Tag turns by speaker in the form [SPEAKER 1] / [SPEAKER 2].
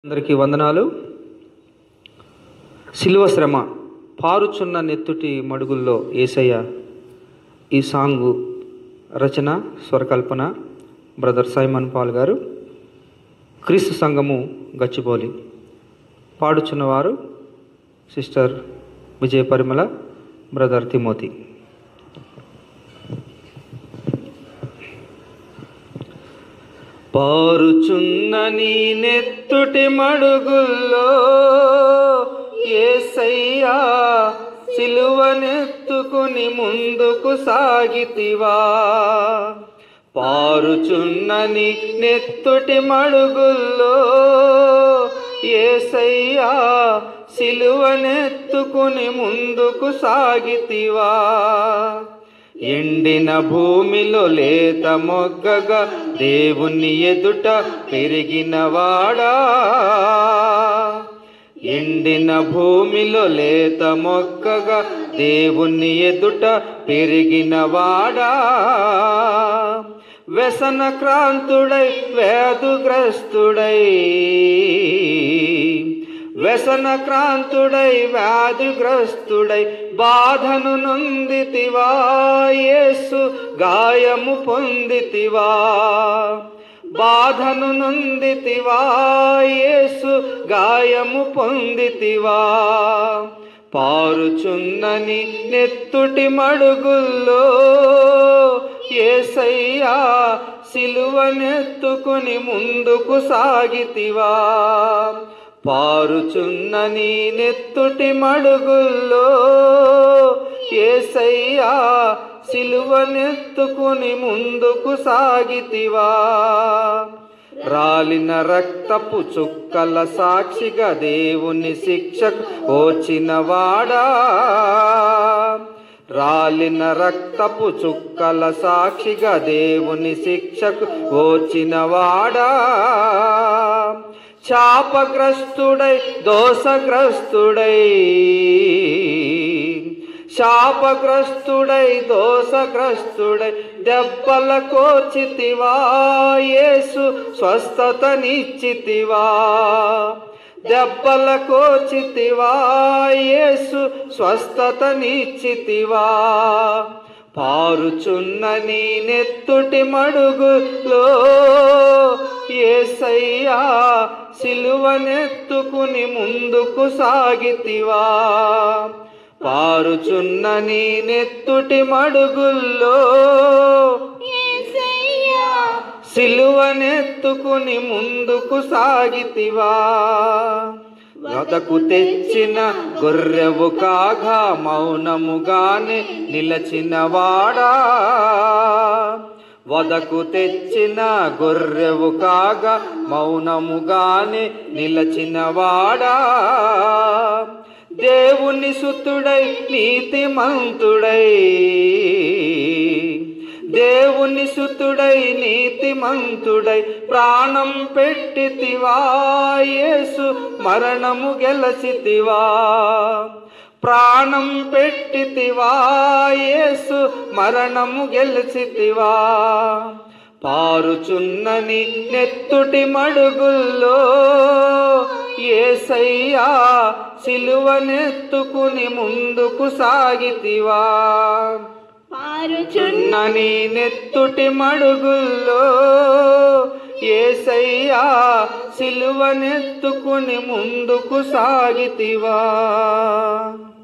[SPEAKER 1] అందరికీ వందనాలు. సిలువ శ్రమ పారుచున్న నెత్తుటి మడుగుల్లో యేసయ్య. ఈ సాంగు రచన స్వరకల్పన బ్రదర్ సైమన్ పాల్ గారు. క్రీస్తు సంఘము గచ్చిబౌలి. పాడుచున్నవారు sister Vijaya Parimala, brother Timothy. పారుచున్న నీ నెత్తుటి మడుగుల్లో యేసయ్యా, సిలువనెత్తుకుని ముందుకు సాగితివా. పారుచున్న నీ నెత్తుటి మడుగుల్లో యేసయ్యా, సిలువనెత్తుకుని ముందుకు సాగితివా. ఎండిన భూమిలో లేత మొగ్గగా దేవుని ఎదుట పెరిగినవాడా. ఎండిన భూమిలో లేత మొగ్గగా దేవుని ఎదుట పెరిగినవాడా. వ్యసన క్రాంతుడై వ్యాధుగ్రస్తుడై, వ్యసన క్రాంతుడై వ్యాధిగ్రస్తుడై బాధను నొందితివా. యేసు గాయము పొందితివా. బాధను నొందితివా. యేసు గాయము పొందితివా. పారుచున్నని నెత్తుటి మడుగుల్లో యేసయ్యా, సిలువనెత్తుకుని ముందుకు సాగితివా. పారుచున్నని నెత్తుటి మడుగుల్లో యేసయ్యా, సిలువనెత్తుకుని ముందుకు సాగితివా. రాలిన రక్తపు చుక్కల సాక్షిగా దేవుని శిక్షకు ఓచినవాడా. రాలిన రక్తపు చుక్కల సాక్షిగా దేవుని శిక్షకు ఓచినవాడా. శాపగ్రస్తుడై దోషగ్రస్తుడై, శాపగ్రస్తుడై దోషగ్రస్తుడై దెబ్బల కోర్చితివా. యేసు స్వస్థతనిచ్చితివా. దెబ్బల కోర్చితివా. యేసు స్వస్థతనిచ్చితివా. పారుచున్నని నెత్తుటి మడుగులో యేసయ్యా, సిలువనెత్తుకుని ముందుకు సాగితివా. పారుచున్నని నెత్తుటి మడుగుల్లో యేసయ్యా, సిలువనెత్తుకుని ముందుకు సాగితివా. వదకు తెచ్చిన గొర్రెవు కాగా మౌనముగానే నిలచినవాడా. వదకు తెచ్చిన గొర్రెవు కాగా మౌనముగానే నిలచినవాడా. దేవుని సుతుడై నీతిమంతుడై, దేవుని సుతుడై నీతిమంతుడై ప్రాణం పెట్టితివా. యేసు మరణము గెలచితివా. ప్రాణం పెట్టితివా. యేసు మరణము గెలిచితివా. పారుచున్నని నెత్తుటి మడుగుల్లో యేసయ్యా, సిలువనెత్తుకుని ముందుకు సాగితివా. పారుచున్నని నెత్తుటి మడుగుల్లో యేసయ్యా, సిలువనెత్తుకుని ముందుకు సాగితివా.